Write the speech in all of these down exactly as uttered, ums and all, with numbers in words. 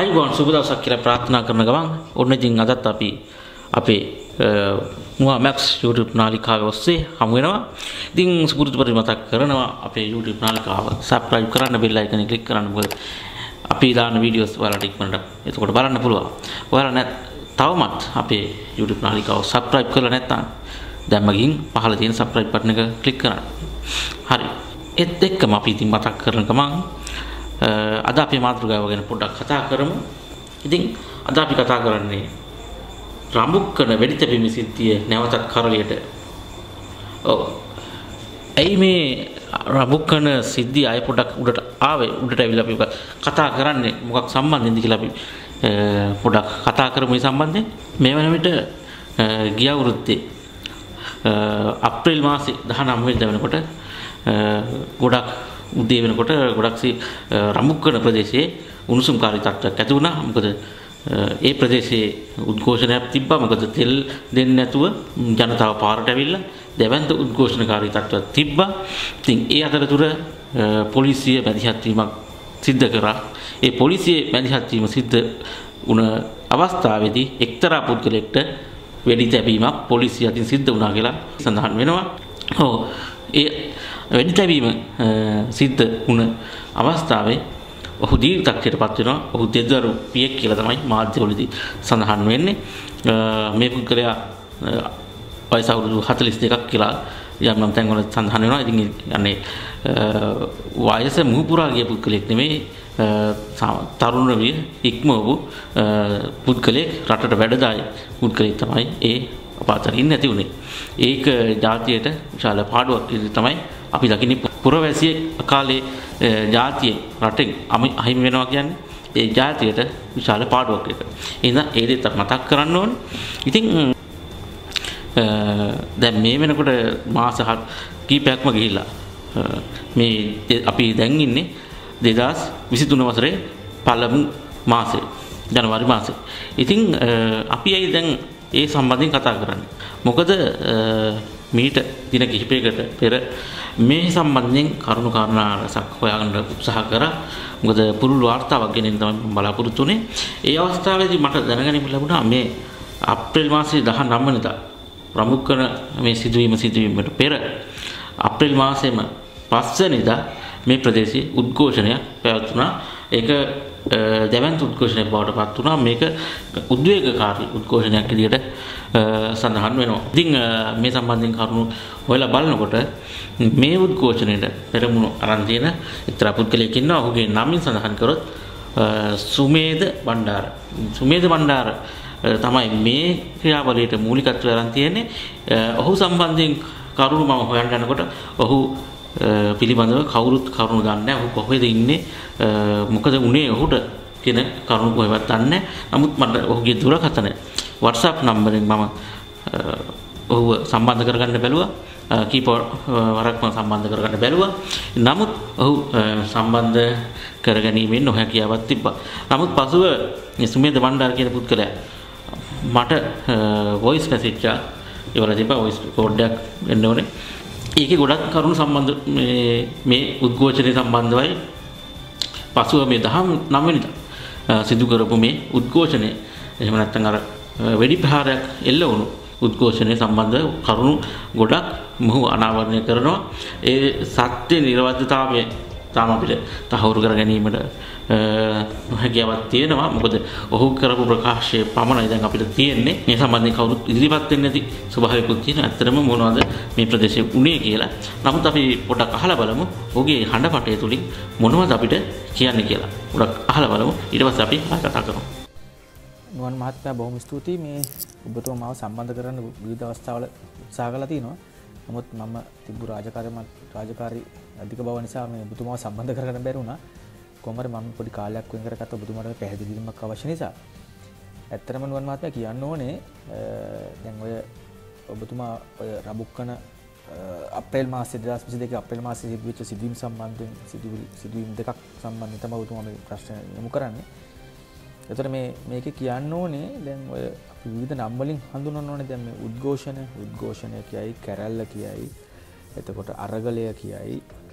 ආයුබෝවන් සුබ දවසක් කියලා ප්‍රාර්ථනා කරන ගමන් ඔන්න ඉතින් අදත් අපි අපේ මුවා මැක්ස් YouTube නාලිකාවේ ඔස්සේ හමු වෙනවා. ඉතින් සුපුරුදු පරිදි මතක් කරනවා අපේ YouTube නාලිකාව subscribe කරන්න, bell icon එක click කරන්න. මොකද අපි දාන වීඩියෝස් ඔයාලට ඉක්මනට එතකොට බලන්න පුළුවන්. ඔයාලා නැත් තවමත් අපේ YouTube නාලිකාව subscribe කරලා නැත්නම් දැන් මගින් පහළ තියෙන subscribe button එක click කරන්න. හරි. ඒත් එක්කම අපි ඉතින් මතක් කරන ගමන් අද අපි මාතෘකාව ගැන පොඩ්ඩක් කතා කරමු. ඉතින් අද අපි කතා කරන්නේ රඹුක්කන වෙඩි තැබීමේ සිද්ධිය නැවතත් කරලියට. ඔව්. ඇයි මේ රඹුක්කන සිද්ධිය ආයෙ පොඩ්ඩක් උඩට ආවේ? උඩට ඇවිල්ලා අපි කතා කරන්නේ මොකක් සම්බන්ධෙන්ද කියලා අපි පොඩ්ඩක් කතා කරමු මේ සම්බන්ධයෙන්. මේ වෙන විට ගිය අවුරුද්දේ අප්‍රේල් මාසේ දහනවය වෙනිදා වෙනකොට ගොඩක් උදේ වෙනකොට ගොඩක් රඹුක්කන ප්‍රදේශයේ උණුසුම්කාරී තත්ත්වයක් ඇති වුණා. මොකද ඒ ප්‍රදේශයේ උද්ඝෝෂණයක් තිබ්බා. මොකද තෙල් දෙන්නේ නැතුව ජනතාව පාරට ඇවිල්ලා දැවැන්ත උද්ඝෝෂණකාරී තත්ත්වයක් තිබ්බා. ඉතින් ඒ අතරතුර පොලිසිය මැදිහත් වීමක් සිද්ධ කරා. ඒ පොලිසිය මැදිහත් වීම සිද්ධ වුණ අවස්ථාවේදී එක්තරා පුද්ගලෙක්ට වෙඩි තැබීමක් පොලිසිය අතින් සිද්ධ වුණා කියලා සඳහන් වෙනවා. ඔව්. ඒ වෙඩි තැබීම සිද්ධ වුණ අවස්ථාවේ ඔහු දීර්ඝත්වයටපත් වෙනවා. ඔහු දෙදරු පියෙක් කියලා තමයි මාධ්‍යවලදී සඳහන් වෙන්නේ. මේ පුද්ගලයා වයස අවුරුදු හතළිස් දෙකක් කියලා යම් නම් තැන්වල සඳහන් වෙනවා. ඉතින් යන්නේ වයස මුහුපුරා ගිය පුද්ගලෙක් නෙමෙයි, තරුණ විය ඉක්මවපු පුද්ගලෙක්, රටට වැඩදායි පුද්ගලෙක් තමයි ඒ අපාතරින් නැති වුණේ. ඒක ජාතියට විශාල පාඩුවක් තමයි අපි දකින්නේ. පුරවැසියෙක් කාලේ ජාතියේ රටෙන් අහිමි වෙනවා කියන්නේ ඒ ජාතියට විශාල පාඩුවක් එක. එහෙනම් ඒ දෙයට මතක් කරන්න ඕනේ. ඉතින් දැන් මේ වෙනකොට මාස කීපයක්ම ගිහිල්ලා මේ අපි දැන් ඉන්නේ දෙදාස් විසිතුන වසරේ පළමු මාසේ, ජනවාරි මාසේ. ඉතින් අපි ඇයි දැන් ඒ සම්බන්ධයෙන් කතා කරන්නේ? මොකද මීට දින කිහිපයකට පෙර මේ සම්බන්ධයෙන් කරුණු කාරණා රසක් හොයාගන්න උත්සාහ කරා. මොකද පුරුළු වාර්තාවක් ගෙනින් තමයි බලාපොරොත්තු වෙන්නේ. ඒ අවස්ථාවේදී මට දැනගැනීම ලැබුණා මේ අප්‍රේල් මාසයේ දහනවය වෙනිදා රඹුක්කන මේ සිදුවීම සිදුවීමට පෙර අප්‍රේල් මාසෙම පස් වෙනිදා මේ ප්‍රදේශයේ උද්ඝෝෂණයක් පැවැත්ුණා. ඒක දැවැන්ත උද්ඝෝෂණයක් බවට පත් වුණා. මේක උද්වේගකාරී උද්ඝෝෂණයක් විදිහට සඳහන් වෙනවා. ඉතින් මේ සම්බන්ධයෙන් කරුණු හොයලා බලනකොට මේ උද්ඝෝෂණයට පෙරමුණු අරන් තියෙන එක්තරා පුද්ගලයෙක් ඉන්නවා. ඔහුගේ නමින් සඳහන් කරොත් සුමේද බණ්ඩාර. සුමේද බණ්ඩාර තමයි මේ ක්‍රියාවලියට මූලිකත්වය අරන් තියෙන්නේ. ඔහු සම්බන්ධයෙන් කරුණු මම හොයන්න යනකොට ඔහු පිළිබඳව කවුරුත් කරුණු දන්නේ නැහැ. ඔහු කොහෙද ඉන්නේ, මොකද උනේ ඔහුට කියන කරුණු කොහෙවත් දන්නේ නැහැ. නමුත් මට ඔහුගේ දුරකථන WhatsApp නම්බරෙන් මම ඔහුව සම්බන්ධ කරගන්න බැලුවා. කීප වරක්ම සම්බන්ධ කරගන්න බැලුවා. නමුත් ඔහු සම්බන්ධ කරගැනීමෙන් නොහැකියාවක් තිබ්බා. නමුත් පසුව සුමේද බණ්ඩාර කියන පුද්ගලයා මට voice message එක ඉවලා තිබ්බා. voice record එකක් එන්න ඕනේ. ඒකේ ගොඩක් කරුණු සම්බන්ධ මේ මේ උද්ඝෝෂණය සම්බන්ධවයි. පසුව මේ දහනවය වෙනිදා සිදු කරපු මේ උද්ඝෝෂණය, එහෙම නැත්නම් අර වෙඩි ප්‍රහාරයක් එල්ල වුණු උද්ඝෝෂණය සම්බන්ධ කරුණු ගොඩක් මොහු අනාවරණය කරනවා. ඒ සත්‍ය නිර්වද්‍යතාවය තාම අපිට තහවුරු කර ගැනීමට හැකියාවක් තියෙනවා. මොකද ඔහු කරපු ප්‍රකාශය පමණයි දැන් අපිට තියෙන්නේ. මේ සම්බන්ධයෙන් කවුරුත් ඉදිරිපත් වෙන්නේ නැති ස්වභාවිකුත් තියෙනවා. ඇත්තටම මොනවද මේ ප්‍රදේශයේ උනේ කියලා. නමුත් අපි පොඩ්ඩක් අහලා බලමු ඔහුගේ හඬපටය තුලින් මොනවද අපිට කියන්නේ කියලා. පොඩ්ඩක් අහලා බලමු. ඊට පස්සේ අපි කතා කරමු. නුවන් මහත්මයා බොහොම ස්තුතියි මේ ඔබතුමා මාව සම්බන්ධ කරන්න විවිධ අවස්ථාවල උත්සාහ කළා තියෙනවා. නමුත් මම තිබු රාජකාරියම රාජකාරී අධික බව නිසා මේ ඔබතුමාව සම්බන්ධ කරගන්න බැරි වුණා. කොහොමද මම පොඩි කාලයක් වෙන් කරගත්ත ඔබතුමාට පැහැදිලි කිරීමක් අවශ්‍ය නිසා. ඇත්තටම නුවන් මහත්මයා කියන්න ඕනේ දැන් ඔය ඔබතුමා ඔය රඹුක්කන අප්‍රේල් මාසයේ දෙදාස් විසි දෙක අප්‍රේල් මාසයේ සිදුවෙච්ච සිදුවීම් සම්බන්ධයෙන් සිදුවීම් දෙකක් සම්බන්ධයෙන් තමයි ඔබතුමා මේ ප්‍රශ්න යොමු කරන්නේ. එතකොට මේ මේකේ කියන්න ඕනේ දැන් ඔය අපි විවිධ නම් වලින් හඳුන්වන්න ඕනේ. දැන් මේ උද්ඝෝෂණ උද්ඝෝෂණය කියයි, කැරැල්ල කියයි, එතකොට අරගලය කියයි,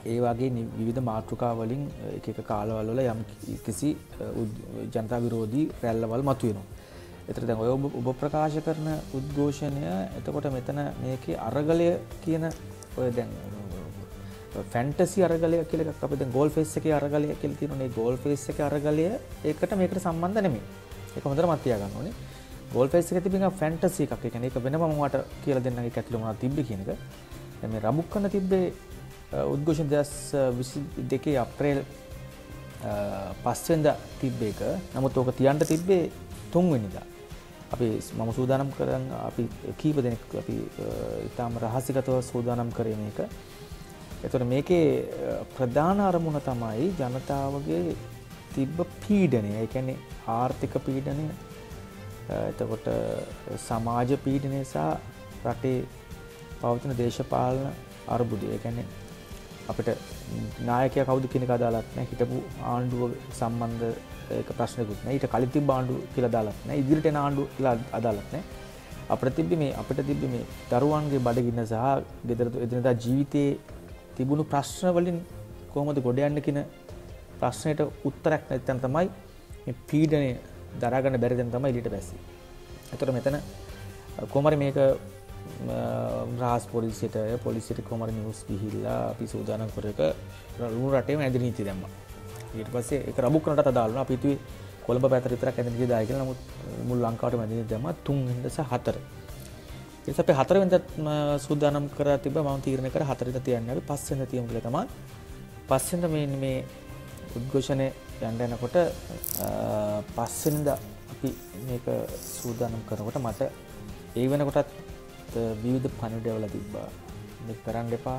ඒ වගේ විවිධ මාතෘකා වලින් එක එක කාලවල වල යම් කිසි ජනතා විරෝධී රැල්ලවල් මතුවෙනවා. ඒතර දැන් ඔය ඔබ ප්‍රකාශ කරන උද්ඝෝෂණය එතකොට මෙතන මේකේ අරගලය කියන ඔය දැන් ෆැන්ටසි අරගලය කියලා එකක් අපි දැන් ගෝල් ෆේස් එකේ අරගලය කියලා තියෙනවා. මේ ගෝල් ෆේස් එකේ අරගලය ඒකට මේකට සම්බන්ධ නෙමෙයි. ඒක හොඳට මත තියා ගන්න ඕනේ. ගෝල් ෆේස් එකේ තිබෙන ෆැන්ටසි එකක්. ඒ කියන්නේ ඒක වෙනම මමට කියලා දෙන්නම් ඒක ඇතුළේ මොනවද තිබ්බේ කියන එක. දැන් මේ රබුක්කන තිබ්බේ උද්ඝෝෂණ දෙදහස් විසි දෙකේ අප්‍රේල් පහ වෙනිදා තිබ්බ එක. නමුත් ඕක තියන්න තිබ්බේ තුන් වෙනිදා. අපි මම සූදානම් කරන් අපි කීප දෙනෙක් අපි ඊටාම රහසිගතව සූදානම් කරේ මේක. එතකොට මේකේ ප්‍රධාන අරමුණ තමයි ජනතාවගේ තිබ්බ පීඩනය. ඒ කියන්නේ ආර්ථික පීඩනය, එතකොට සමාජ පීඩනය සහ රටේ පවතින දේශපාලන අර්බුදය. ඒ කියන්නේ අපිට නායකයා කවුද කියන එක අදාළත් නැහැ. හිටපු ආණ්ඩුව සම්බන්ධ ඒක ප්‍රශ්නකුත් නැහැ. ඊට කලින් තිබ්බ ආණ්ඩුව කියලා අදාළත් නැහැ. ඉදිරියට එන ආණ්ඩුව කියලා අදාළත් නැහැ. අපිට තිබ්බේ මේ අපිට තිබ්බේ මේ දරුවන්ගේ බඩගින්න සහ ගෙදර එදිනදා ජීවිතයේ තිබුණු ප්‍රශ්න වලින් කොහොමද ගොඩ යන්නේ කියන ප්‍රශ්නෙට උත්තරයක් නැත්නම් තමයි මේ පීඩනය දරා ගන්න බැරි දෙන තමයි එළියට බැස්සේ. ඒතර මෙතන කොහොමරි මේක රාජ් පොලිසියට පොලිසියට කොහොමරි නිවුස් ගිහිල්ලා අපි සූදානම් කර එක ලුණු රටේම ඇඳ නීති දැම්මා. ඊට පස්සේ ඒක රබුක්කනට අදාළ වුණා. අපි හිතුවේ කොළඹ පැත්තට විතරක් ඇඳ නීති දායි කියලා. නමුත් මුළු ලංකාවටම ඇඳ නීති දැම්මා තුන් වෙනිදා සහ හතර. ඊට අපි හතර වෙනිදා සූදානම් කරලා තිබ්බා. මම තීරණය කරා හතර වෙනිදා තියන්නේ අපි පහ වෙනිදා තියමු කියලා තමයි. පහ වෙනිදා මේ මේ උද්ඝෝෂණය යන්න යනකොට පහ වෙනිදා අපි මේක සූදානම් කරනකොට මට ඒ වෙනකොටත් විවිධ පණිවිඩවල තිබ්බා. මේක කරන්න එපා.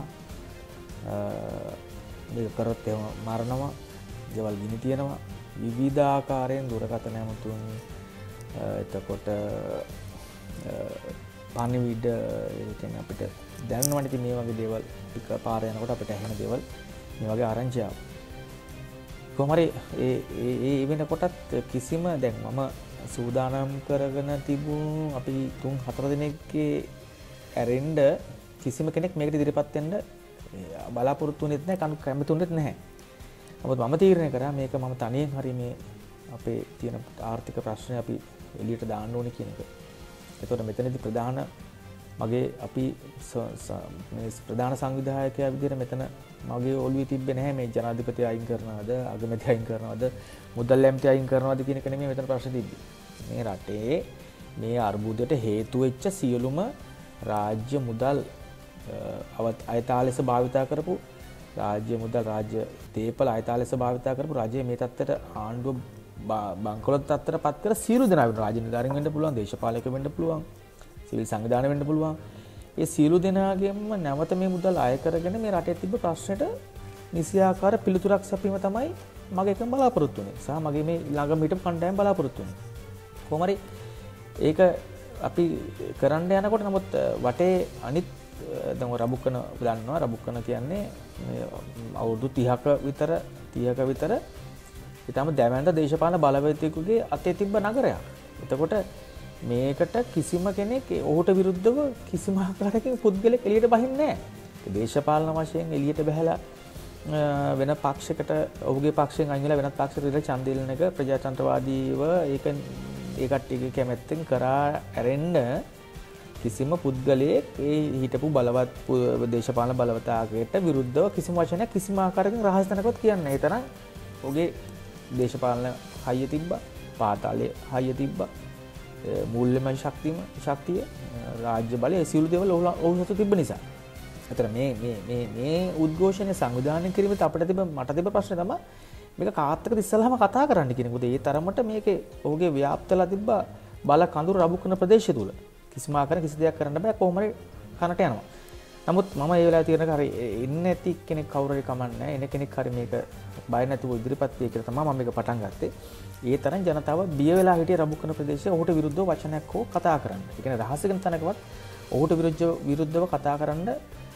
මේක කරොත් එහෙම මරනවා. දේවල් ගිනි තියනවා. විවිධාකාරයෙන් දුරකථන යමුතුන් එතකොට පණිවිඩ ඒ කියන්නේ අපිට දැනනවනේ ඉතින් මේ වගේ දේවල් එක පාර යනකොට අපිට ඇහෙන දේවල් මේ වගේ ආරංචි ආවා. කොහොමරි ඒ ඒ වෙනකොටත් කිසිම දැන් මම සූදානම් කරගෙන තිබුණු අපි තුන් හතර දිනකේ ඇරෙන්න කිසිම කෙනෙක් මේකට ඉදිරිපත් වෙන්න බලාපොරොත්තු වෙන්නේ නැහැ, කණු කැමතුනෙත් නැහැ. නමුත් මම තීරණය කරා මේක මම තනියෙන් හරි මේ අපේ තියෙන ආර්ථික ප්‍රශ්නේ අපි එළියට දාන්න ඕනේ කියන එක. ඒතකොට මෙතනදී ප්‍රධාන මගේ අපි මේ ප්‍රධාන සංවිධායකයා විදිහට මෙතන මගේ ඔළුවේ තිබ්බේ නැහැ මේ ජනාධිපති අයින් කරනවද, අගමැති අයින් කරනවද, මුදල් ඇමති අයින් කරනවද කියන එක නෙමෙයි මෙතන ප්‍රශ්නේ තිබ්බේ. මේ රටේ මේ අර්බුදයට හේතු වෙච්ච සියලුම රාජ්‍ය මුදල් අයථා ලෙස භාවිතා කරපු රාජ්‍ය මුදල් රාජ්‍ය දේපල අයථා ලෙස භාවිතා කරපු රජයේ මේ තත්ත්වයට ආණ්ඩුව බංකොලොත් තත්ත්වයට පත් කර සියලු දෙනා වෙන රාජ්‍ය නිලධාරීන් වෙන්න පුළුවන්, දේශපාලකයෝ වෙන්න පුළුවන්, සිවිල් සංවිධාන වෙන්න පුළුවන්. ඒ සියලු දෙනාගෙම නැවත මේ මුදල් අය කරගෙන මේ රටේ තිබ්බ ප්‍රශ්නෙට නිසියාකාර පිළිතුරක් සැපීම තමයි මගේ එකම බලාපොරොත්තු වෙන්නේ. සහ මගේ මේ ළඟම හිටපු කණ්ඩායම බලාපොරොත්තු වෙන්නේ. කොහොමරි ඒක අපි කරන්න යනකොට නමුත් වටේ අනිත් දැන් රබුක්කන දන්නවා රබුක්කන කියන්නේ අවුරුදු තිහක විතර තිහක විතර ඊටම දැවැන්ත දේශපාලන බලවේගිකයෙකුගේ අතේ තිබ්බ නගරයක්. එතකොට මේකට කිසිම කෙනෙක් ඔහුට විරුද්ධව කිසිම ආකාරයකින් පුද්ගලෙක් එළියට බහින්නේ නැහැ. දේශපාලන වශයෙන් එළියට බහැලා වෙන පක්ෂයකට ඔහුගේ පක්ෂයෙන් අයින් වෙලා වෙනත් පක්ෂයකට ඉඳලා ඡන්දය දෙන එක ප්‍රජාතන්ත්‍රවාදීව ඒක ඒ කට්ටියගේ කැමැත්තෙන් කරා ඇරෙන්න කිසිම පුද්ගලයෙක් ඒ හිටපු බලවත් දේශපාලන බලවතාවකට විරුද්ධව කිසිම වචනයක් කිසිම ආකාරයකින් රහස් තැනකවත් කියන්නේ නැහැ. ඒ තරම් ඔහුගේ දේශපාලන හයිය තිබ්බා, පාතාලයේ හයිය තිබ්බා, මූල්‍යමය ශක්තිය ශක්තිය රාජ්‍ය බලය ඒ සියලු දේවල් ඔහු සතු තිබ්බ නිසා. අතර මේ මේ මේ මේ උද්ඝෝෂණය සංවිධානය කිරීමත් අපිට තිබ්බ මට තිබ්බ ප්‍රශ්නේ තමයි මේක කාත් එක්කද ඉස්සෙල්ලාම කතා කරන්න කියන එක. මොකද ඒ තරමට මේකේ ඔහුගේ ව්‍යාප්තලා තිබ්බ බල කඳුරු රබුකන ප්‍රදේශය තුල කිසිම ආකාරයක කිසි දෙයක් කරන්න බෑ. කොහොම හරි කනට යනවා. නමුත් මම ඒ වෙලාවේ තියෙනක හරි ඉන්නේ නැති කෙනෙක් කවුරු හරි කමන්නේ එන කෙනෙක් හරි මේක බය නැතුව ඉදිරිපත් වෙයි කියලා තමයි මම මේක පටන් ගත්තේ. ඒ තරම් ජනතාව බිය වෙලා හිටිය රබුකන ප්‍රදේශයේ ඔහුට විරුද්ධව වචනයක් හෝ කතා කරන්න. ඒ කියන්නේ රහසකින් තැනකවත් ඔහුට විරුද්ධව විරුද්ධව කතා කරන්න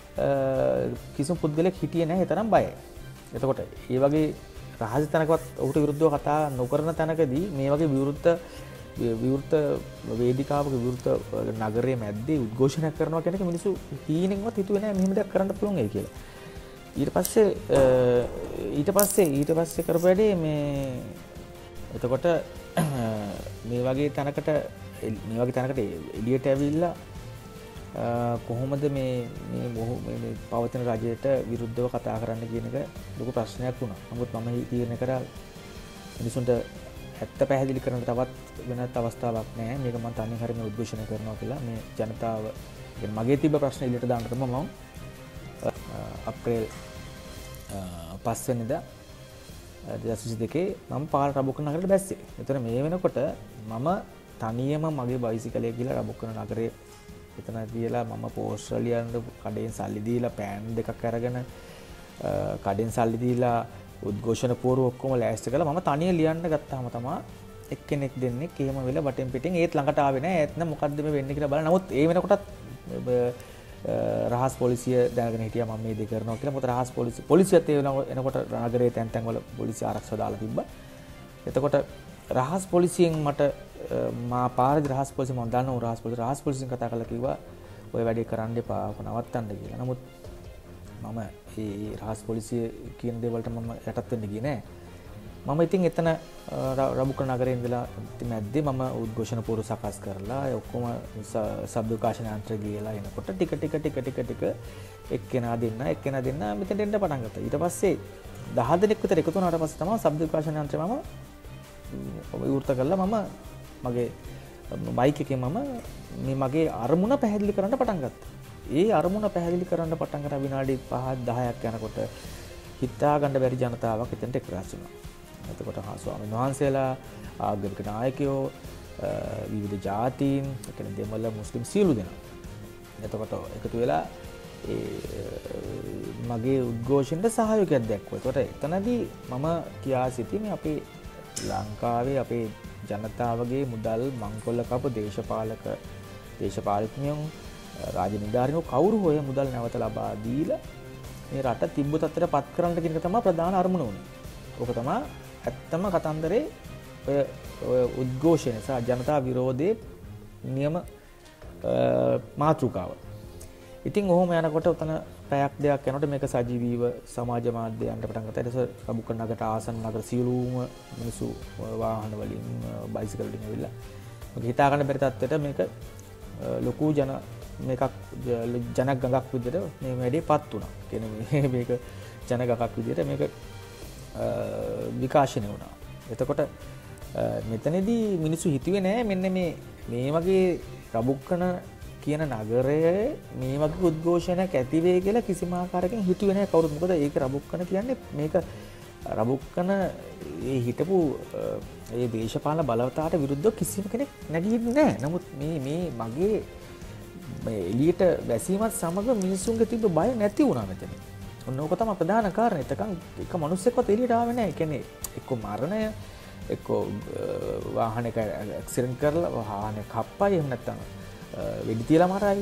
කිසිම පුද්ගලෙක් හිටියේ නැහැ. ඒ තරම් බයයි. එතකොට මේ වගේ රහස තැනකවත් ඔහුට විරුද්ධව කතා නොකරන තැනකදී මේ වගේ විවෘත විවෘත වේදිකාවක විවෘත නගරයේ මැද්දේ උද්ඝෝෂණයක් කරනවා කියන එක මිනිස්සු හීනෙන්වත් හිතුවේ නැහැ මෙහෙම දෙයක් කරන්න පුළුවන් ඒ කියලා. ඊට පස්සේ ඊට පස්සේ ඊට පස්සේ කරපු වැඩේ මේ එතකොට මේ වගේ තැනකට මේ වගේ තැනකට එළියට ඇවිල්ලා කොහොමද මේ මේ මේ පවතින රජයට විරුද්ධව කතා කරන්න කියන එක ලොකු ප්‍රශ්නයක් වුණා. නමුත් මම තීරණය කරා මිනිසුන්ට ඇත්ත පැහැදිලි කරන්න තවත් වෙනත් අවස්ථාවක් නැහැ. මේක මම තනියෙන් හරියම උද්ඝෝෂණය කරනවා කියලා මේ ජනතාව මගේ තිබ්බ ප්‍රශ්න එළියට දාන්න තමයි මම අප්‍රේල් පස් වෙනිදා දෙදහස් විසි දෙකේ මම පාර රබුකන නගරයට බැස්සේ. එතන මේ වෙනකොට මම තනියම මගේ බයිසිකලය ගිහලා රබුකන නගරේ එතන තියලා මම ඕස්ට්‍රේලියානු කඩෙන් සල්ලි දීලා පෑන් දෙකක් අරගෙන කඩෙන් සල්ලි දීලා උද්ඝෝෂණ පෝරු ඔක්කොම ලෑස්ති කරලා මම තනියෙන් ලියන්න ගත්තාම තමයි එක්කෙනෙක් දෙන්නෙක් එහෙම වෙලා බටෙන් පිටින් ඒත් ළඟට ආවේ නැහැ. ඒත් නම් මොකද්ද මේ වෙන්නේ කියලා බලන්න. නමුත් ඒ වෙනකොටත් රහස් පොලිසිය දැනගෙන හිටියා මම මේ දේ කරනවා කියලා. මොකද රහස් පොලිසිය පොලිසියත් ඒ වෙනකොට නගරයේ තැන් තැන් වල පොලිසිය ආරක්ෂා දාලා තිබ්බා. එතකොට රහස් පොලිසියෙන් මට මා පාරේ රහස් පොලිසිය මම දන්නවා රහස් පොලිසිය රහස් පොලිසියෙන් කතා කරලා කිව්වා ඔය වැඩේ කරන්න එපා නවත්තන්න කියලා. නමුත් මම මේ රහස් පොලිසිය කියන දේ වලට මම යටත් වෙන්න ගියේ නෑ. මම ඉතින් එතන රබුකන නගරේ ඉඳලා මැද්දේ මම උද්ඝෝෂණ පෝරු සකස් කරලා ඒ ඔක්කොම ශබ්ද විකාශන යන්ත්‍ර ගියලා එනකොට ටික ටික ටික ටික ටික එක්කෙනා දෙන්න එක්කෙනා දෙන්න මෙතෙන්ට එන්න පටන් ගත්තා. ඊට පස්සේ දහ දෙනෙක් විතර එකතු වුණාට පස්සේ තමයි ශබ්ද විකාශන යන්ත්‍රය මම විවෘත කළා. මම මගේ බයික් එකේ මම මේ මගේ අරමුණ පැහැදිලි කරන්න පටන් ගත්තා. ඒ අරමුණ පැහැදිලි කරන්න පටන් ගන්න විනාඩි පහක් දහයක් යනකොට හිතා ගන්න බැරි ජනතාවක් එතනට එක්රැස් වුණා. එතකොට හා ස්වාමීන් වහන්සේලා ආගමික නායකයෝ විවිධ ජාතීන් කියන්නේ දෙමළ මුස්ලිම් සියලු දෙනා. එතකොට එකතු වෙලා ඒ මගේ උද්ඝෝෂණයට සහයෝගයක් දැක්වුවා. එතකොට එතනදී මම කියා සිටින්නේ අපේ ලංකාවේ අපේ ජනතාවගේ මුදල් මංකොල්ල කප දේශපාලක දේශපාලඥයෝ රාජනිලධාරීනෝ කවුරු හොය මුදල් නැවත ලබා දීලා මේ රට තිබ්බ තත්ත්වයට පත් කරන්න කියන එක තමයි ප්‍රධාන අරමුණ උනේ. ඕක තමයි ඇත්තම කතන්දරේ ඔය ඔය උද්ඝෝෂණය සහ ජනතා විරෝධයේ නියම මාතෘකාව. ඉතින් ඔහොම යනකොට උතන පැයක් දෙකක් යනකොට මේක සජීවීව සමාජ මාධ්‍යයන්ට පටන් ගත්තා. ඊට පස්සේ රබුකන් නගරට ආසන්න නගර සියලුම මිනිස්සු වාහන වලින් බයිසිකල් වලින් ඇවිල්ලා මේක හිතා ගන්න බැරි තත්ත්වයට මේක ලොකු ජන මේකක් ජන ගඟක් විදිහට මේ වැඩේපත් වුණා. කියන්නේ මේක ජන ගඟක් විදිහට මේක විකාශනය වුණා. එතකොට මෙතනදී මිනිස්සු හිතුවේ නෑ මෙන්න මේ මේ වගේ රබුක්කන කියන නගරයේ මේ වගේ උද්ඝෝෂණයක් ඇති වෙයි කියලා කිසිම ආකාරයකින් හිතුවේ නෑ කවුරුත්. මොකද ඒක රබුක්කන කියන්නේ මේක රබුක්කන ඒ හිටපු ඒ දේශපාලන බලවතාට විරුද්ධව කිසිම කෙනෙක් නැගිටින්නේ නෑ. නමුත් මේ මේ මගේ මේ එළියට වැසීමත් සමග මිනිස්සුන්ගේ තිබ්බ බය නැති වුණා මෙතන. ඔන්න ඕක තමයි ප්‍රධාන කාරණේ. එතකන් එක මිනිස්සෙක්වත් එළියට ආවේ නැහැ. ඒ කියන්නේ එක්ක මරණය, එක්ක වාහනයක ඇක්සිඩන්ට් කරලා වාහනේ කප්පයි, එහෙම නැත්නම් වෙඩි තියලා මරයි,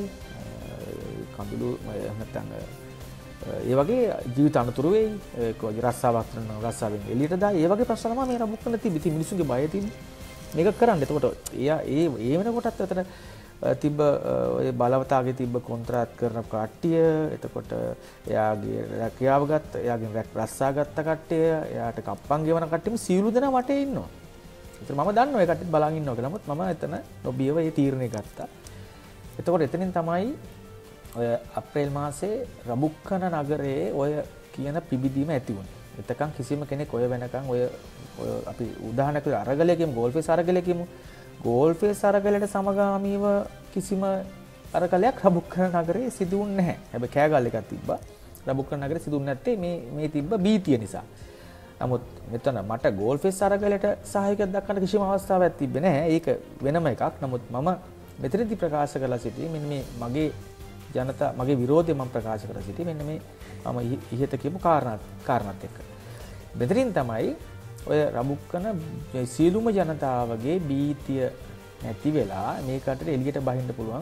කඳුළු එහෙම නැත්නම් ඒ වගේ ජීවිත අනතුරු වෙයි. ඒක වගේ රස්සාවක් කරන රස්සාවෙන් එළියට දායි. ඒ වගේ ප්‍රශ්න තමයි මේ රබුක්කන තිබ්බ. ඉතින් මිනිස්සුන්ගේ බය තිබ්බ. මේක කරන්න. එතකොට එයා ඒ ඒ වෙනකොටත් අතන තිබ්බ ඔය බලවතාගේ තිබ්බ කොන්ත්‍රාත් කරන කට්ටිය, එතකොට එයාගේ රැකියාව ගත්ත, එයාගෙන් රස්සා ගත්ත කට්ටිය, එයාට කප්පන් ගෙවන කට්ටියම සීළු දෙනා වටේ ඉන්නවා. ඒතර මම දන්නවා ඒ කට්ටියත් බලන් ඉන්නවා කියලා. නමුත් මම එතන නොබියව ඒ තීරණය ගත්තා. එතකොට එතනින් තමයි ඔය අප්‍රේල් මාසේ රබුක්කන නගරයේ ඔය කියන පිබිදීම ඇති වුණේ. එතකන් කිසිම කෙනෙක් ඔය වෙනකන් ඔය ඔය අපි උදාහරණයක් අරගලයේ කියමු, ගෝල්ෆේස් අරගලයේ කියමු. ගෝල්ෆේස් අරගලයට සමගාමීව කිසිම අරගලයක් රබුක්කන නගරයේ සිදු වුණේ නැහැ. හැබැයි කෑගල් එකක් තිබ්බා. රබුක්කන නගරේ සිදු වුණේ නැත්තේ මේ මේ තිබ්බ බීතිය නිසා. නමුත් මෙතන මට ගෝල්ෆේස් අරගලයට සහායකයක් දක්වන්න කිසිම අවස්ථාවක් තිබ්බේ නැහැ. ඒක වෙනම එකක්. නමුත් මම මෙතනදී ප්‍රකාශ කරලා සිටියේ මෙන්න මේ මගේ ජනතා මගේ විරෝධය මම ප්‍රකාශ කරලා සිටියේ මෙන්න මේ මම ඉහත කියපු කාරණාත් කාරණාත් එක්ක. මෙතනින් තමයි ඔය රබුක්කන සීලුම ජනතාවගේ බීතිය නැති වෙලා මේ කටට එළියට බහින්න පුළුවන්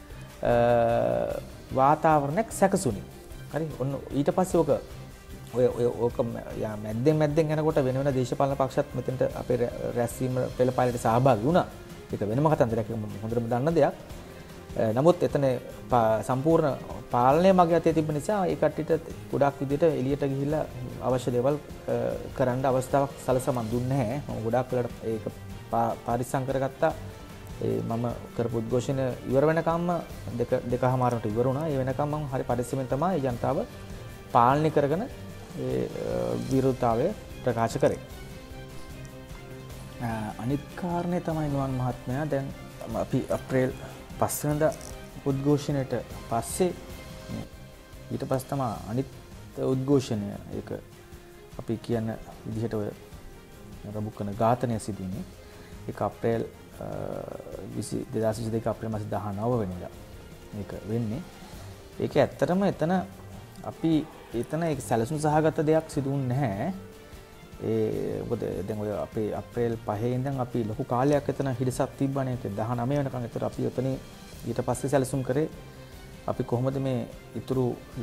වාතාවරණයක් සැකසුණි. හරි. ඔන්න ඊට පස්සේ ඔක ඔය ඔය ඕක මැද්දෙන් මැද්දෙන් යනකොට වෙන වෙන දේශපාලන පක්ෂත් මෙතෙන්ට අපේ රැස්වීම පෙළපාලට සහභාගී වුණා. ඒක වෙනම කතන්දරයක්, හොඳටම දන්න දෙයක්. නමුත් එතන සම්පූර්ණ පාලනය මගේ අතේ තිබෙන නිසා ඒ කට්ටියට ගොඩක් විදිහට එළියට ගිහිල්ලා අවශ්‍ය දේවල් කරන්න අවස්ථාවක් සලසමන් දුන්නේ නැහැ. මම ගොඩක් වෙලාවට ඒක පරිස්සම් කරගත්තා. ඒ මම කරපු උද්ඝෝෂණ ඉවර වෙනකම්ම දෙක දෙකමාරකට ඉවර වුණා. ඒ වෙනකම් මම හරි පරිස්සමෙන් තමයි මේ ජනතාව පාලනය කරගෙන ඒ විරුද්ධතාවය ප්‍රකාශ කරේ. අනිත් කාරණේ තමයි නුවන් මහත්මයා දැන් අපි අප්‍රේල් පහ වෙනිදා උද්ඝෝෂණයට පස්සේ ඊට පස්සේ තමයි අනිත් උද්ඝෝෂණය ඒක අපි කියන විදිහට ඔය රබුකන ඝාතනය සිදුවන්නේ. ඒක අප්‍රේල් දෙදහස් විසි දෙක අප්‍රේල් මාසේ දහනව වෙනිදා මේක වෙන්නේ. ඒක ඇත්තටම එතන අපි එතන ඒක සැලසුම් සහගත දෙයක් සිදුුන්නේ නැහැ. ඒ මොකද දැන් ඔය අපේ අප්‍රේල් පහේ ඉඳන් අපි ලොකු කාලයක් එතන හිඩසක් තිබ්බනේ. ඒක දහනව වෙනකන් ඒතර අපි එතන ඊට පස්සේ සැලසුම් කරේ අපි කොහොමද මේ ඉතුරු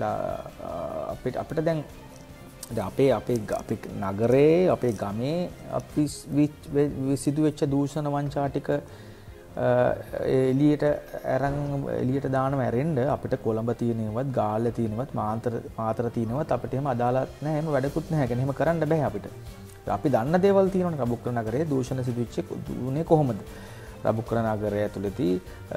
අපිට අපිට දැන් අපේ අපේ අපේ නගරේ අපේ ගමේ අපි සිදුවෙච්ච දූෂණ වංචා ටික එළියට අරන් එළියට දානව ඇරෙන්න අපිට කොළඹ තියෙනවත් ගාල්ල තියෙනවත් මාතර මාතර තියෙනවත් අපිට එහෙම අදාළත් නැහැ. එහෙම වැඩකුත් නැහැ. කියන්නේ එහෙම කරන්න බෑ අපිට. අපි දන්න දේවල් තියෙනවනේ. රබුක්කර නගරයේ දූෂණ සිදුවෙච්ච දුනේ කොහොමද? රබුක්කර නගරය ඇතුළතදී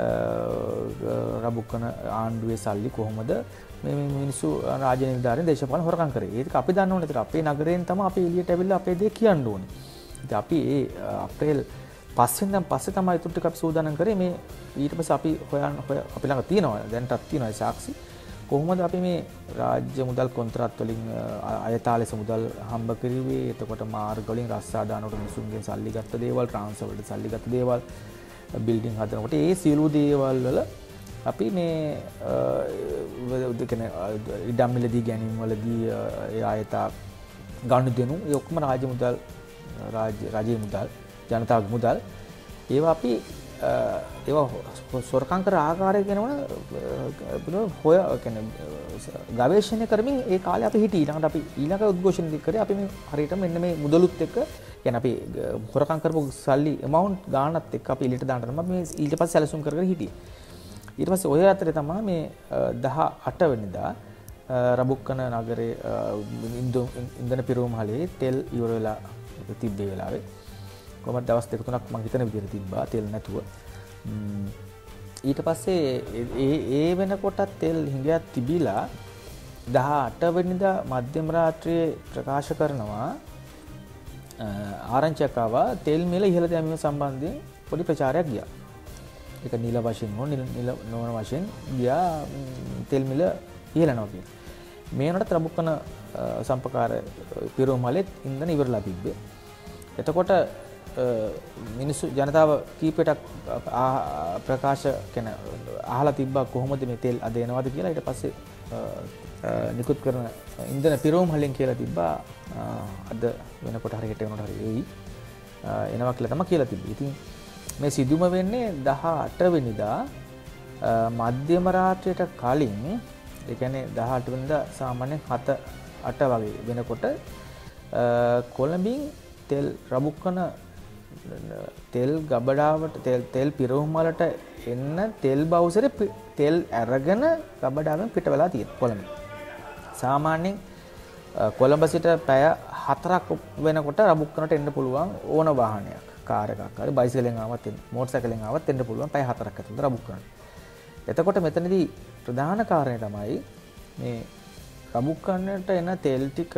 රබුක්කන ආණ්ඩුවේ සල්ලි කොහොමද මේ මිනිස්සු රාජ්‍ය නිලධාරීන් දේශපාලන හොරකම් කරේ. ඒක අපි දන්න ඕනේ. ඒතර අපේ නගරයෙන් තමයි අපි එළියට ඇවිල්ලා අපේ දේ කියන්න ඕනේ. ඉතින් අපි ඒ අප්‍රේල් පහ වෙනිදාන් පස්සේ තමයි ඊට ටික අපි සූදානම් කරේ මේ ඊට පස්සේ අපි හොයන් හොය අපි ළඟ තියෙනවා දැන්ටත් තියෙනවා ඒ සාක්ෂි. කොහොමද අපි මේ රාජ්‍ය මුදල් කොන්ත්‍රාත් වලින් අයතාලෙස මුදල් හම්බ කරුවේ? එතකොට මාර්ග වලින් රස්සා දානකොට මිනිසුන්ගෙන් සල්ලි ගත්ත දේවල්, ට්‍රාන්ස්ෆර් වලට සල්ලි ගත්ත දේවල්, බිල්ඩින් හදනකොට ඒ සියලු දේවල් වල අපි මේ කියන්නේ ඉඩම් මිලදී ගැනීම වලදී ඒ ආයතා ගනුදෙනු ඒ ඔක්කොම රාජ්‍ය මුදල් රාජ්‍ය රාජ්‍ය මුදල් ජනතාවගේ මුදල් ඒවා අපි ඒවා සොරකම් කර ආකාරය කියනවනේ හොය කියන්නේ ගවේෂණය කරමින් ඒ කාලේ අපි හිටියේ. ඊළඟට අපි ඊළඟ උද්ඝෝෂණ කරේ අපි මේ හරියටම මෙන්න මේ මුදලුත් එක්ක කියන්නේ අපි හොරකම් කරපු සල්ලි amount ගානත් එක්ක අපි එළියට දාන්න තමයි මේ ඊට පස්සේ සැලසුම් කර කර හිටියේ. ඊට පස්සේ ඔය අතරේ තමයි මේ දහ අට වෙනිදා රබුක්කන නගරේ ඉන්ධන පිරවුම්හලේ තෙල් ඉවර වෙලා තිබ්බේ වෙලාවේ කොහමද දවස් දෙක තුනක් මම හිතන විදිහට තිබ්බා තෙල් නැතුව. ඊට පස්සේ ඒ ඒ වෙනකොට තෙල් හිඟයක් තිබිලා දහ අට වෙනිදා මධ්‍යම රාත්‍රියේ ප්‍රකාශ කරනවා ආරංචියක් ආවා තෙල් මිල ඉහළ දැමීම සම්බන්ධයෙන් පොඩි ප්‍රචාරයක් ගියා. ඒක නිල වශයෙන් හෝ නිල නොවන වශයෙන් ගියා තෙල් මිල ඉහළ යනවා කියලා. මේ වුණාට රබුක්කන සම්පකාර පිරවුම්හලෙත් ඉන්ධන ඉවරලා තිබ්බේ. එතකොට මිනිස්සු ජනතාව කීපයටක් ප්‍රකාශ කියන අහලා තිබ්බා කොහොමද මේ තෙල් අද එනවද කියලා. ඊට පස්සේ නිකුත් කරන ඉන්ධන පිරවුම්හලෙන් කියලා තිබ්බා අද වෙනකොට හරි හෙට වෙනකොට හරි එයි එනවා කියලා තමයි කියලා තිබ්බේ. ඉතින් මේ සිදුම වෙන්නේ දහ අට වෙනිදා මධ්‍යම රාත්‍රියට කලින් ඒ කියන්නේ දහ අට වෙනිදා සාමාන්‍යයෙන් හත අට වගේ වෙනකොට කොළඹින් තෙල් රබුක්කන තෙල් ගබඩාවට තෙල් තෙල් පිරවුම් වලට එන්න තෙල් බවුසරේ තෙල් අරගෙන ගබඩාවෙන් පිට වෙලා තියෙනවා කොළඹ. සාමාන්‍යයෙන් කොළඹ සිට පැය හතරක් වෙනකොට රබුක්කනට එන්න පුළුවන් ඕන වාහනයක්. කාර් එකක් හරි බයිසිකලෙන් ආවත් එන්න මෝටර් සයිකලෙන් ආවත් එන්න පුළුවන් පැය හතරක් ඇතුළත රබුක්කනට. එතකොට මෙතනදී ප්‍රධාන කාරණය තමයි මේ රබුක්කනට එන තෙල් ටික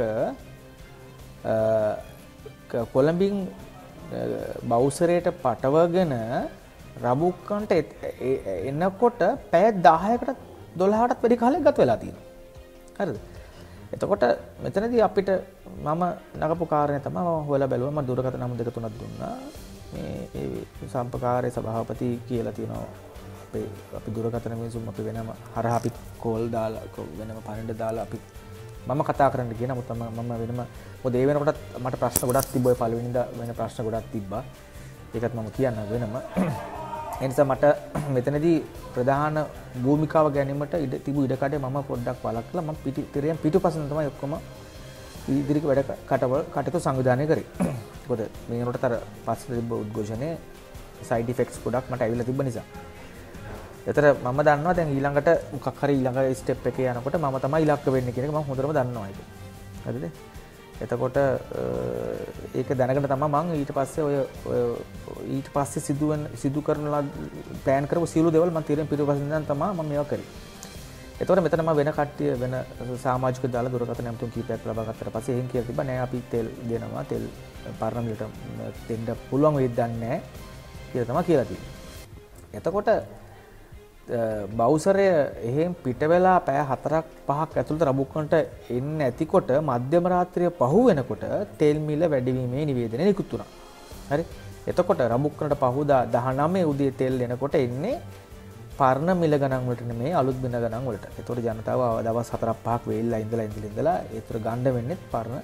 කොළඹින් බවුසරයට පටවගෙන රබුක්කන්ට එනකොට පැය දහයකට දොළහකටත් වැඩි කාලයක් ගත වෙලා තියෙනවා. හරිද? එතකොට මෙතනදී අපිට මම නගපු කාරණේ තමයි මම හොයලා බැලුවා. මම දුරකථන නම්බර දෙක තුනක් දුන්නා. මේ ඒ සම්පකාරයේ සභාපති කියලා තියෙනවා. අපේ අපි දුරකථන මිනිසුන් අපි වෙනම හරහා අපි කෝල් දාලා වෙනම පණිඩ දාලා අපි මම කතා කරන්න ගියා. නමුත් මම වෙනම මොකද ඒ වෙනකොටත් මට ප්‍රශ්න ගොඩක් තිබ්බා. පළවෙනිදා වෙන ප්‍රශ්න ගොඩක් තිබ්බා. ඒකත් මම කියන්න වෙනම. ඒ නිසා මට මෙතනදී ප්‍රධාන භූමිකාව ගැනීමට ඉඩ තිබු ඉඩ කඩේ මම පොඩ්ඩක් වළක්වලා මම පිටි තිරයන් පිටුපසින් තමයි ඔක්කොම ඉදිරි වැඩ කටවල් කටයුතු සංවිධානය කරේ. මොකද මේ වෙනකොටත් අර පස්සේ තිබ්බ උද්ඝෝෂණයේ සයිඩ් ඉෆෙක්ට්ස් ගොඩක් මට ඇවිල්ලා තිබ්බ නිසා. එතන මම දන්නවා දැන් ඊළඟට මොකක් හරි ඊළඟ ස්ටෙප් එකේ යනකොට මම තමයි ඉලක්ක වෙන්නේ කියන එක මම හොඳටම දන්නවා ඒක. හරිද? එතකොට ඒක දැනගෙන තමයි මම ඊට පස්සේ ඔය ඊට පස්සේ සිදුවෙන සිදු කරන ප්ලෑන් කරපු සියලු දේවල් මම තීරණ පිටුපසින් ඉඳන් තමයි මම මේවා කරේ. එතකොට මෙතන මම වෙන කට්ටිය වෙන සමාජික දාලා දුරකථන නැමතුම් කීපයක් ලබා ගත්තට පස්සේ එහෙන් කියලා තිබ්බා නෑ අපි තෙල් දෙනවා තෙල් පාර්ලිමේන්තුවට දෙන්න පුළුවන් වෙයිද දන්නේ නෑ කියලා තමයි කියලා තියෙන්නේ. එතකොට බවුසරය එහෙන් පිට වෙලා පැය හතරක් පහක් ඇතුළත රබුක්කන්ට එන්නේ නැතිකොට මධ්‍යම රාත්‍රිය පහු වෙනකොට තෙල් මිල වැඩිවීමේ නිවේදනය නිකුත් වුණා. හරි. එතකොට රබුක්කන්ට පහුදා දහනවය උදේ තෙල් එනකොට එන්නේ පරණ මිල ගණන් වලට නෙමෙයි අලුත් මිල ගණන් වලට. එතකොට ජනතාව දවස් හතරක් පහක් වෙයිලා ඉඳලා ඉඳලා ඉඳලා ඒතර ගන්න වෙන්නේ පරණ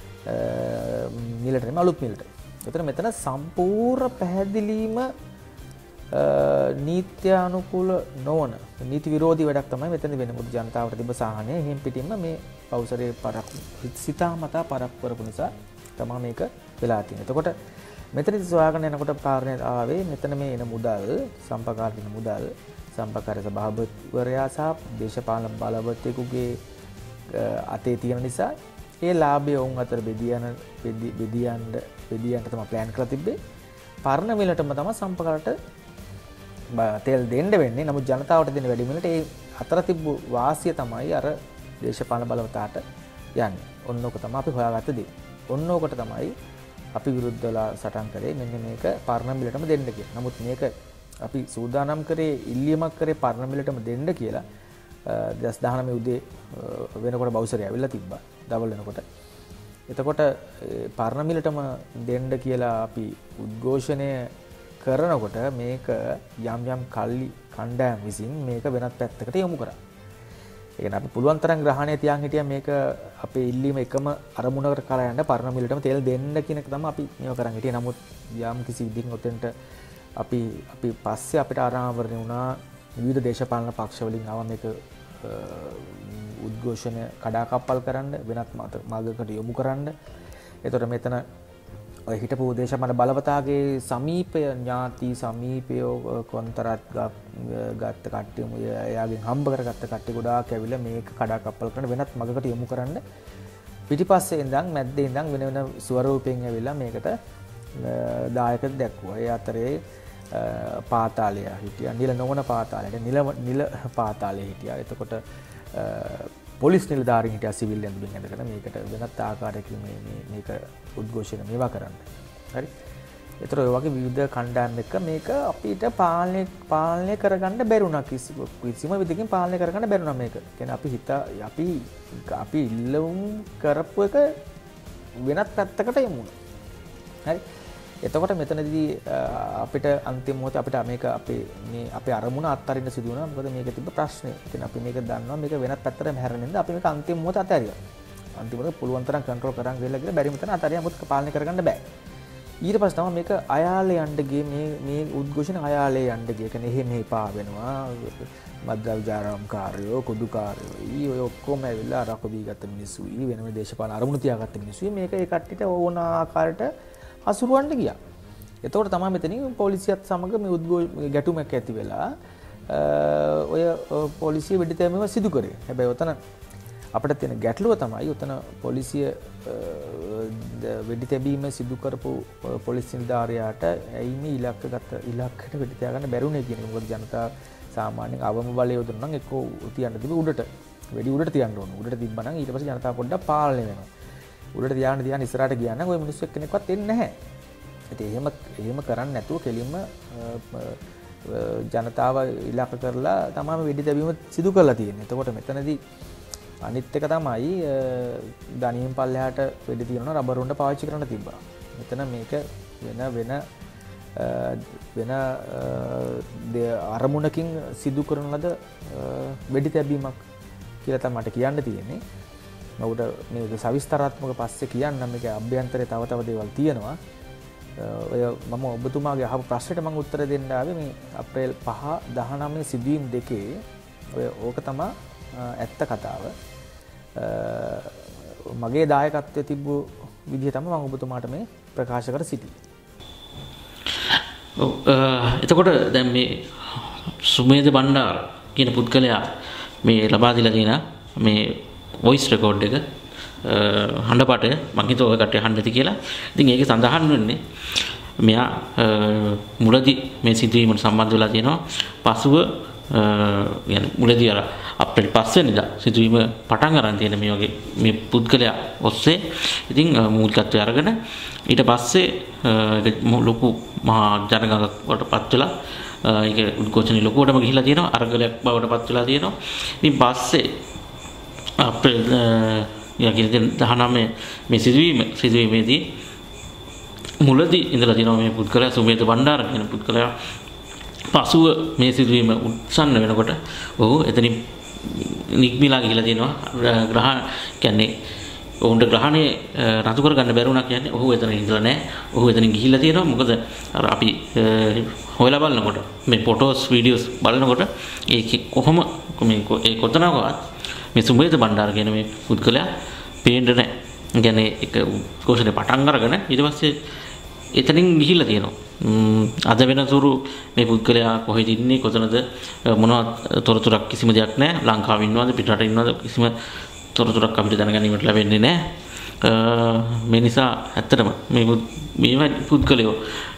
මිලට නෙමෙයි අලුත් මිලට. එතන මෙතන සම්පූර්ණ පැහැදිලිම නීත්‍යානුකූල නොවන නීති විරෝධී වැඩක් තමයි මෙතන වෙන්නේ. මොකද ජනතාවට තිබ්බ සාහනය එහෙන් පිටින්ම මේ පෞසරේ පරක් සිතාමතා පරක් කරපු නිසා තමයි මේක වෙලා තියෙන්නේ. එතකොට මෙතනදි සොයාගෙන යනකොට කාරණේ ආවේ මෙතන මේ එන මුදල් සම්පකාරීන මුදල් සම්පකාරී සභාපතිවරයා සහ දේශපාලන බලවතෙකුගේ අතේ තියෙන නිසා ඒ ලාභය වුන් අතර බෙදියන බෙදියන්න බෙදියන්ට තමයි ප්ලෑන් කරලා තිබ්බේ. පරණ මිලටම තමයි සම්පකාරට තෙල් දෙන්න වෙන්නේ. නමුත් ජනතාවට දෙන වැඩි මිලට ඒ අතර තිබ්බ වාසිය තමයි අර දේශපාලන බලවතාට යන්නේ. ඔන්න ඔක තමයි අපි හොයාගත්ත දේ. ඔන්න ඔකට තමයි අපි විරුද්ධලා සටන් කරේ මෙන්න මේක පරණ මිලටම දෙන්න කියලා. නමුත් මේක අපි සූදානම් කරේ ඉල්ලීමක් කරේ පරණ මිලටම දෙන්න කියලා දවස් දහනවය උදේ වෙනකොට බවුසරය ඇවිල්ලා තිබ්බා. දවල් වෙනකොට. එතකොට පරණ මිලටම දෙන්න කියලා අපි උද්ඝෝෂණය කරනකොට මේක යම් යම් කල්ලි කණ්ඩායම් විසින් මේක වෙනත් පැත්තකට යොමු කරා. ඒ කියන්නේ අපි පුළුවන් තරම් ග්‍රහණය තියන් හිටියා මේක අපේ ඉල්ලීම එකම අරමුණකට කරා යන්න පරණ මිලටම තෙල් දෙන්න කියන එක තමයි අපි මේව කරන් හිටියේ. නමුත් යම් කිසි විදිහකින් ඔතෙන්ට අපි අපි පස්සේ අපිට අනාවරණය වුණා විවිධ දේශපාලන පක්ෂ වලින් ආව මේක උද්ඝෝෂණය කඩාකප්පල් කරන්න වෙනත් මාර්ගයකට යොමු කරන්න. එතකොට මෙතන ඔය හිටපු දේශපාලන බලවතාගේ සමීපය ඥාති සමීපය කොන්තරත් ගත්ත කට්ටිය එයාගෙන් හම්බ කරගත්ත කට්ටිය ගොඩාක් ඇවිල්ලා මේක කඩාකප්පල් කරන වෙනත් මාර්ගයකට යොමු කරන්න පිටිපස්සේ ඉඳන් මැද්දේ ඉඳන් වෙන වෙන ස්වරූපයෙන් ඇවිල්ලා මේකට දායක දැක්වුවා. ඒ අතරේ පාතාලය හිටියා. නිල නොවන පාතාලයට නිල නිල පාතාලය හිටියා. එතකොට පොලිස් නිලධාරීන් හිටියා සිවිල් ඇඳුමින් ඇඳගෙන මේකට වෙනත් ආකාරයකින් මේ මේක උද්ඝෝෂණ මේවා කරන්න. හරි. ඒතර ඔය වගේ විවිධ කණ්ඩායම් එක්ක මේක අපිට පාලනය පාලනය කරගන්න බැරුණා කිසිම විදිහකින් පාලනය කරගන්න බැරුණා මේක. කියන්නේ අපි හිත අපි අපි ඉල්ලුම් කරපු එක වෙනත් පැත්තකට යමු. හරි. එතකොට මෙතනදී අපිට අන්තිම මොහොතේ අපිට මේක අපේ මේ අපේ අරමුණ අත්හරින්න සිදු වුණා. මොකද මේක තිබ්බ ප්‍රශ්නේ. ඉතින් අපි මේක දන්නවා මේක වෙනත් පැත්තට හැරෙනින්ද අපි මේක අන්තිම මොහොත අතහැරියා. අන්තිමට පුළුවන් තරම් කන්ට්‍රෝල් කරන් ගිහලා ගිහලා බැරි මෙතන අතහැරියා. මොකද පාලනය කරගන්න බෑ. ඊට පස්සේ තමයි මේක අයාලේ යන්න ගියේ මේ මේ උද්ඝෝෂණ අයාලේ යන්න ගියේ. කියන්නේ එහෙ මෙහෙ පා වෙනවා. මද්ද්‍රව්‍යාරම් කාර්යෝ කුඩු කාර්යෝ ඊ ඔය ඔක්කොම ඇවිල්ලා අරක බී ගත්ත මිනිස්සු ඊ වෙන වෙන දේශපාලන අරමුණු තියාගත්ත මිනිස්සු මේක ඒ කට්ටියට ඕන ආකාරයට හසුරුවන්න ගියා. එතකොට තමයි මෙතනින් පොලිසියත් සමග මේ උද්ඝෝෂ ගැටුමක් ඇති වෙලා ඔය පොලිසිය වෙඩිතැබීම සිදු කරේ. හැබැයි උතන අපිට තියෙන ගැටලුව තමයි උතන පොලිසිය වෙඩිතැබීම සිදු කරපු පොලිස් නිලධාරියාට ඇයි මේ ඉලක්ක ගත්ත ඉලක්කයට වෙඩි තියාගන්න බැරුනේ කියන එක. මොකද ජනතාව සාමාන්‍යයෙන් අවම බලය යොදන නම් එක්ක තියන්න තිබි උඩට වෙඩි උඩට තියන්න ඕන. උඩට තිබ්බනම් ඊට පස්සේ ජනතාව පොඩ්ඩක් පාලනය වෙනවා. උඩට තියාගෙන තියාගෙන ඉස්සරහට ගියා නම් ওই මිනිස්සු එක්කෙනෙක්වත් එන්නේ නැහැ. ඉතින් එහෙම එහෙම කරන්නේ නැතුව කෙලින්ම ජනතාව ඉලක්ක කරලා තමයි වෙඩි තැබීම සිදු කරලා තියෙන්නේ. එතකොට මෙතනදී අනිත් එක තමයි දණියෙන් පල්ලෙහාට වෙඩි තියනවා රබර් උණ්ඩ පාවිච්චි කරන්න තිබ්බා. මෙතන මේක වෙන වෙන වෙන අරමුණකින් සිදු කරන ලද වෙඩි තැබීමක් කියලා තමයි මට කියන්න තියෙන්නේ. මම මේක සවිස්තරාත්මක පස්සේ කියන්නම්. මේක අභ්‍යන්තරේ තව තව දේවල් තියෙනවා. ඔය මම ඔබතුමාගේ අහපු ප්‍රශ්නෙට මම උත්තර දෙන්න ආවේ මේ අප්‍රේල් පහ දහනවය සිදුවීම් දෙකේ ඔය ඕක තමයි ඇත්ත කතාව. මගේ දායකත්වයේ තිබ්බ විදිහ තමයි මම ඔබතුමාට මේ ප්‍රකාශ කර සිටියේ. ඔව් එතකොට දැන් මේ සුමේද බණ්ඩාර කියන පුද්ගලයා මේ ලබා දීලා තියෙන මේ වොයිස් රෙකෝඩ් එක හඬපටය මම හිතුවා ඔය කට්ටිය අහන්න ඇති කියලා. ඉතින් ඒකේ සඳහන් වෙන්නේ මෙයා මුලදී මේ සිදුවීමට සම්බන්ධ වෙලා තියෙනවා. පසුව يعني මුලදී අර අප්‍රේල් පහ වෙනිදා සිදුවීම පටන් ගන්න තියෙන මේ වගේ මේ පුද්ගලයා ඔස්සේ ඉතින් මූලිකත්වය අරගෙන ඊට පස්සේ ලොකු මහා ජනගහනක් වටපත් වෙලා ඒක උද්ඝෝෂණේ ලොකුවටම ගිහිලා තියෙනවා. අරගලයක් බවට පත් වෙලා තියෙනවා. ඉතින් පස්සේ අප්‍රේල් යකින් දහනවය මේ සිදුවීම සිදුවීමේදී මුලදී ඉඳලා තියෙනවා මේ පුද්ගලයා සුමේද බණ්ඩාර කියන පුද්ගලයා. පසුව මේ සිදුවීම උත්සන්න වෙනකොට ඔහු එතනින් නික්මිලා ගිහිලා තියෙනවා. ග්‍රහණ කියන්නේ ඔවුන්ට ග්‍රහණය රතු කරගන්න බැරි වුණා කියන්නේ ඔහු එතන ඉඳලා නැහැ. ඔහු එතනින් ගිහිල්ලා තියෙනවා. මොකද අර අපි හොයලා බලනකොට මේ ෆොටෝස් වීඩියෝස් බලනකොට ඒක කොහොම මේ ඒ කොතනකවත් මේ සුමේද බණ්ඩාර කියන මේ පුද්ගලයා පේන්නේ නැහැ. ඒ කියන්නේ ඒක උද්ඝෝෂණය පටන් අරගෙන ඊට පස්සේ එතනින් ගිහිල්ලා තියෙනවා. අද වෙනතුරු මේ පුද්ගලයා කොහෙද ඉන්නේ කොතනද මොනවද තොරතුරක් කිසිම දෙයක් නැහැ. ලංකාවේ ඉන්නවද පිටරට ඉන්නවද කිසිම තොරතුරක් අපිට දැනගැනීමට ලැබෙන්නේ නැහැ. මේ නිසා ඇත්තටම මේ මේ පුද්ගලයෝ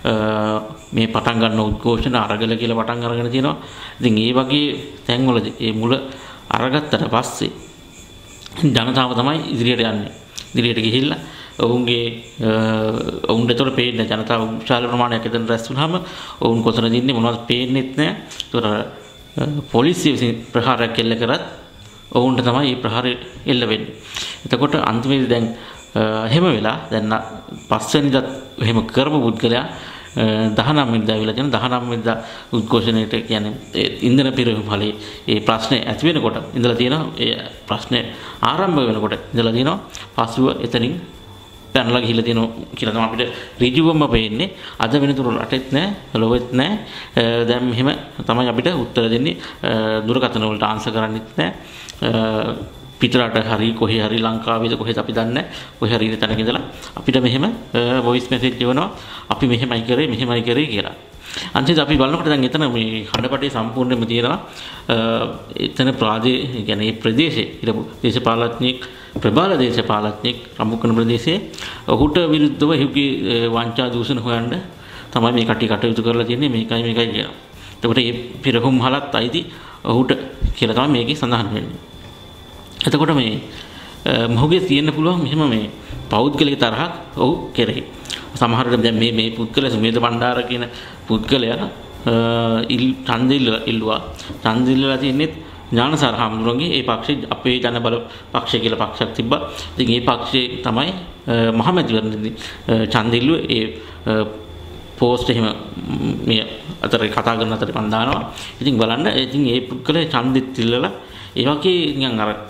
මේ පටන් ගන්න උද්ඝෝෂණ අරගල කියලා පටන් අරගෙන තියෙනවා. ඉතින් ඒ වගේ තැන්වලදී මේ මුල අරගත්තට පස්සේ ජනතාව තමයි ඉදිරියට යන්නේ. ඉදිරියට ගිහිල්ලා ඔවුන්ගේ ඔවුන්ට ඒතර පේන්නේ ජනතාව විශාල ප්‍රමාණයක් එතන රැස් වුණාම ඔවුන් කොතනද ඉන්නේ මොනවද පේන්නේත් නැහැ. ඒතර පොලිසිය විසින් ප්‍රහාරයක් එල්ල කරත් ඔවුන්ට තමයි මේ ප්‍රහාරය එල්ල වෙන්නේ. එතකොට අන්තිමේදී දැන් එහෙම වෙලා දැන් පස්වෙනිදා එහෙම කරපු පුද්ගලයා දහනවය වෙනිදා වෙලා තියෙන දහනවය වෙනිදා උද්ඝෝෂණයට කියන්නේ ඉන්ධන පිරවීම ඵලයේ ඒ ප්‍රශ්නේ ඇති වෙනකොට ඉඳලා තියෙනවා. ඒ ප්‍රශ්නේ ආරම්භ වෙනකොට ඉඳලා තියෙනවා. පසුව එතනින් පැනලා ගිහිල්ලා තියෙනවා කියලා තමයි අපිට ඍජුවම පේන්නේ. අද වෙනතුරු රටෙත් නැහැ ලොවෙත් නැහැ. දැන් මෙහෙම තමයි අපිට උත්තර දෙන්නේ. දුරකථන වලට ආන්සර් කරන්නෙත් නැහැ. පිටරට හරි කොහේ හරි ලංකාවේද කොහෙද අපි දන්නේ නැහැ. කොහේ හරි ඉන්න තැනක ඉඳලා අපිට මෙහෙම වොයිස් මෙසේජ් එවනවා. අපි මෙහෙමයි කරේ මෙහෙමයි කරේ කියලා. අන්තිමට අපි බලනකොට දැන් එතන මේ හඬපටේ සම්පූර්ණයෙන්ම තියෙනවා. එතන ප්‍රාදේ කියන්නේ මේ ප්‍රදේශයේ ඉරපු දේශපාලඥයෙක් ප්‍රබල දේශපාලඥයෙක් රම්බුකන ප්‍රදේශයේ ඔහුට විරුද්ධව ඔහුගේ වංචා දූෂණ හොයන්න තමයි මේ කටි කටයුතු කරලා තියෙන්නේ. මේකයි මේකයි කියනවා. එතකොට මේ පිරහුම් හලත් අයිති ඔහුට කියලා තමයි මේකේ සඳහන් වෙන්නේ. එතකොට මේ මොහුගේ තියෙන්න පුළුවන් මෙහෙම මේ පෞද්ගලික තරහක් ඔහු කෙරෙහි. සමහර විට දැන් මේ මේ පුද්ගලයා සුමේද බණ්ඩාර කියන පුද්ගලයා ඉල් ඡන්දෙල් ඉල්ලුවා. ඡන්දෙල්ලා තියෙන්නේ ඥානසාර හාමුදුරුවන්ගේ ඒ පක්ෂේ අපේ ජන බල පක්ෂය කියලා පක්ෂයක් තිබ්බා. ඉතින් ඒ පක්ෂේ තමයි මහමැතිවරණදී ඡන්දෙල්ලුවේ ඒ පෝස්ට් එහෙම මේ අතර කතා කරන අතර මම දානවා. ඉතින් බලන්න ඉතින් ඒ පුද්ගලයා ඡන්දෙත් ඉල්ලලා ඒ වගේ නිකන් අර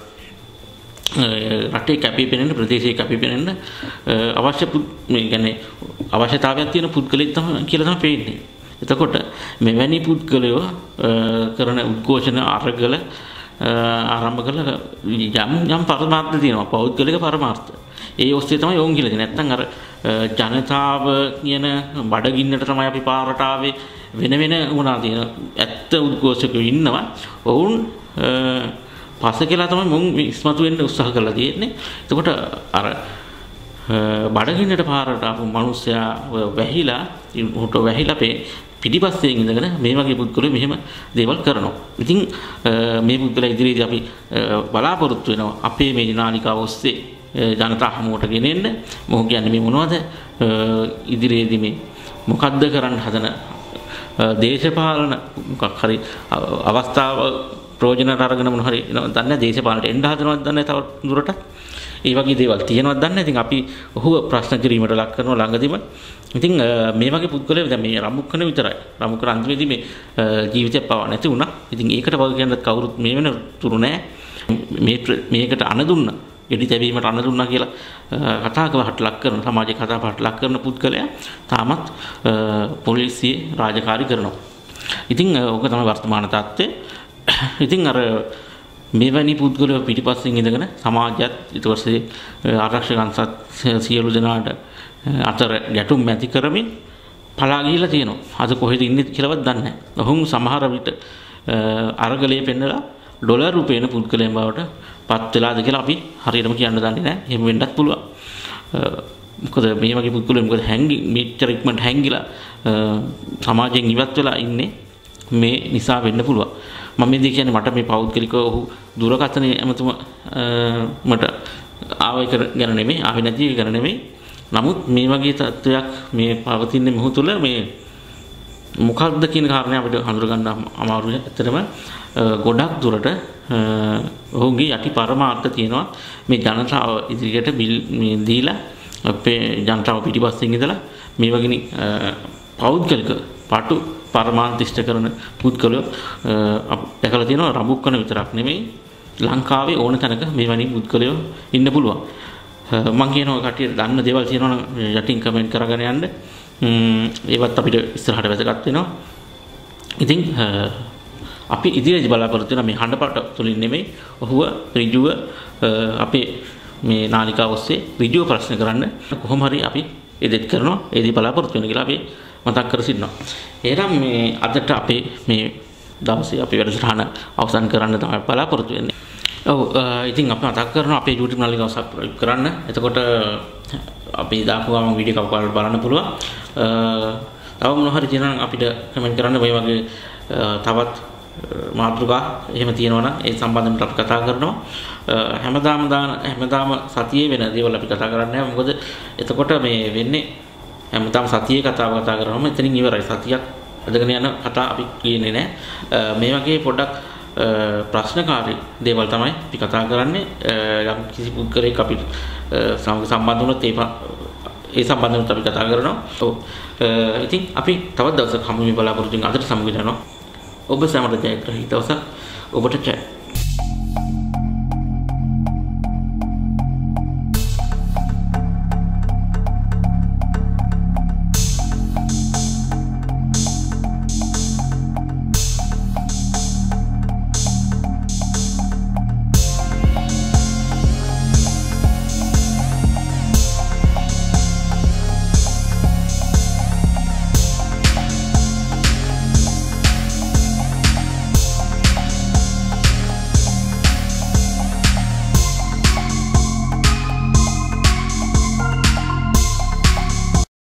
රටේ කැපී පෙනෙන ප්‍රදේශයේ කැපී පෙනෙන අවශ්‍ය මේ කියන්නේ අවශ්‍යතාවයක් තියෙන පුද්ගලෙක් තමයි කියලා තමයි පේන්නේ. එතකොට මෙවැනි පුද්ගලයෝ කරන උද්ඝෝෂණ අරගල ආරම්භ කළ යම් යම් පරමාර්ථ තියෙනවා. පෞද්ගලික පරමාර්ථ. ඒ ඔස්සේ තමයි යොන් කියලා තියෙන්නේ. නැත්තම් අර ජනතාව කියන බඩගින්නට තමයි අපි පාරට ආවේ වෙන වෙන වුණා තියෙන ඇත්ත උද්ඝෝෂකයෝ ඉන්නවා. ඔවුන් පස්ස කියලා තමයි මුන් ඉස්මතු වෙන්න උත්සාහ කරලා තියෙන්නේ. එතකොට අර බඩගින්නට පාරට ආපු මිනිස්සයා වැහිලා උට වැහිලා පිටිපස්සේ ඉඳගෙන මේ වගේ පුද්ගලයෝ මෙහෙම දේවල් කරනවා. ඉතින් මේ පුද්ගලයා ඉදිරියේදී අපි බලාපොරොත්තු වෙනවා අපේ මේ නාලිකාව ඔස්සේ ජනතා හමුවට ගෙනෙන්න. මොකද කියන්නේ මේ මොනවද ඉදිරියේදී මේ මොකද්ද කරන්න හදන දේශපාලන මොකක් හරි අවස්ථාව ප්‍රයෝජන අරගෙන මොන හරි දන්නේ දේශපාලනට එන්න හදනවද දන්නේ තව දුරට ඒ වගේ දේවල් තියෙනවද දන්නේ. ඉතින් අපි ඔහුව ප්‍රශ්න කිරීමට ලක් කරනවා ළඟදීම. ඉතින් මේ වගේ පුද්ගලයෝ දැන් මේ රම්මුක්කන විතරයි. රම්මුක්කන අන්තිමේදී මේ ජීවිතය පව නැති වුණා. ඉතින් ඒකට වග කියන්නත් කවුරුත් මේ වෙන තුරු නැහැ. මේ මේකට අණ දුන්නා. එඩි තැබීමට අණ දුන්නා කියලා කතා කරවට ලක් කරන සමාජයේ කතා බහට ලක් කරන පුද්ගලයා තාමත් පොලිසියේ රාජකාරී කරනවා. ඉතින් ඕක තමයි වර්තමාන තත්ත්වය. ඉතින් අර මෙවැනි පුද්ගලයෝ පිටිපස්සෙන් ඉඳගෙන සමාජයත් ඊට පස්සේ ආරක්ෂක අංශත් සියලු දෙනාට අතර ගැටුම් ඇති කරමින් පලා ගිහිලා තියෙනවා. අද කොහෙද ඉන්නේ කියලාවත් දන්නේ නැහැ. ඔහුන් සමහර විට අරගලයේ පෙන්නලා ඩොලර් රුපියන පුද්ගලයන් බවට පත් වෙලාද කියලා අපි හරියටම කියන්න දන්නේ නැහැ. එහෙම වෙන්නත් පුළුවන්. මොකද මේ වගේ පුද්ගලයන් මොකද හැංගි මෙච්චර ඉක්මනට හැංගිලා සමාජයෙන් ඉවත් වෙලා ඉන්නේ මේ නිසා වෙන්න පුළුවන්. මම මේ දෙක කියන්නේ මට මේ පෞද්ගලිකව ඔහු දුරකථනයේ ඇමතුම මට ආවේ ගැන නෙමෙයි, ආවේ නැති ගැන නෙමෙයි. නමුත් මේ වගේ තත්ත්වයක් මේ පවතින මොහොත තුළ මේ මොකක්ද කියන කාරණේ අපිට හඳුනගන්න අමාරුයි. ඇත්තටම ගොඩක් දුරට ඔහුගේ යටි පරමාර්ථ තියෙනවා මේ ජනතාව ඉදිරියට බිල් මේ දීලා අපේ ජනතාව පිටිපස්සෙන් ඉඳලා මේ වගේ පෞද්ගලික පාටු පරමාර්ථ ඉෂ්ට කරන පුද්ගලයෝ දැකලා තියෙනවා. රඹුක්කන විතරක් නෙමෙයි ලංකාවේ ඕන තැනක මේ වැනි පුද්ගලයෝ ඉන්න පුළුවන්. මම කියනවා කටිය දන්න දේවල් තියෙනවා නම් යටින් කමෙන්ට් කරගෙන යන්න. ඒවත් අපිට ඉස්සරහට වැදගත් වෙනවා. ඉතින් අපි ඉදිරියට බලාපොරොත්තු වෙන මේ හඬපට තුලින් නෙමෙයි ඔහුව ඍජුව අපේ මේ නාලිකාව ඔස්සේ ඍජුව ප්‍රශ්න කරන්න කොහොම හරි අපි ඉදිරියට කරනවා. ඒදී බලාපොරොත්තු වෙන කියලා අපි මතක් කර සිටිනවා. එහෙනම් මේ අදට අපේ මේ දවසේ අපි වැඩසටහන අවසන් කරන්න තමයි බලාපොරොත්තු වෙන්නේ. ඔව් ඉතින් අපි මතක් කරනවා අපේ YouTube නාලිකාව subscribe කරන්න. එතකොට අපි දාපු ගමන් වීඩියෝ එකක් බලන්න පුළුවන්. තව මොනවා හරි තියෙනවා නම් අපිට කමෙන්ට් කරන්න. මේ වගේ තවත් මාතෘකා එහෙම තියෙනවා නම් ඒ සම්බන්ධව අපි කතා කරනවා. හැමදාම දාන හැමදාම සතියේ වෙන දේවල් අපි කතා කරන්නේ නැහැ. මොකද එතකොට මේ වෙන්නේ හැමදාම සතියේ කතාව කතා කරනවාම එතනින් ඉවරයි. සතියක් අදගෙන යන කතා අපි කියන්නේ නැහැ. මේ වගේ පොඩ්ඩක් ප්‍රශ්නකාරී දේවල් තමයි අපි කතා කරන්නේ. යම් කිසි පුද්ගලයෙක් අපි සම්බන්ධ වුණොත් ඒ ඒ සම්බන්ධව අපි කතා කරනවා. ඔව්. ඉතින් අපි තවත් දවසක් හමු වෙමු බලාපොරොත්තු වෙන අදට සමුග යනවා. ඔබ සැමට ජයග්‍රහී දවසක් ඔබට ජය.